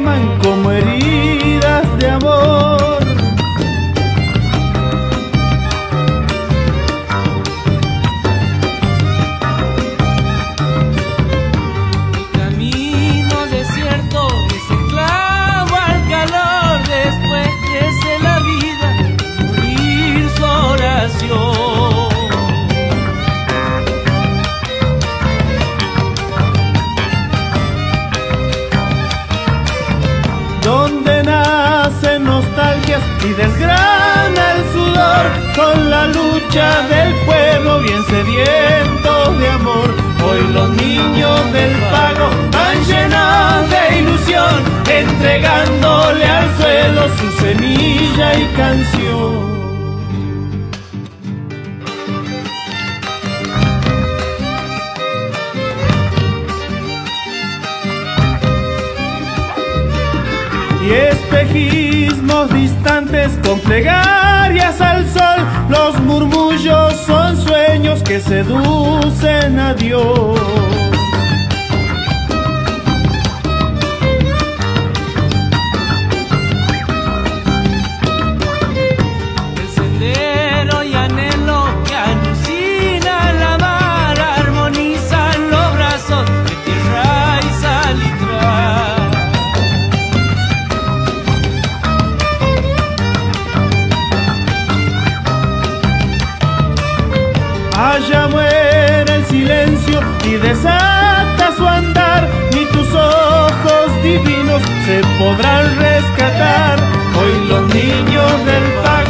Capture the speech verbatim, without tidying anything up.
queman como heridas de amor. Mi camino desierto es esclavo al calor, después crece la vida, morir su oración. Donde nacen nostalgias y desgrana el sudor, con la lucha del pueblo bien sediento de amor. Hoy los niños del pago van llenos de ilusión, entregándole al suelo su semilla y canción. Y espejismos distantes con plegarias al sol, los murmullos son sueños que seducen a Dios. El sendero y anhelo que alucina la mar, armonizan los brazos de tierra y salitral. Allá muere el silencio y desata su andar, ni tus ojos divinos se podrán rescatar. Hoy los niños del país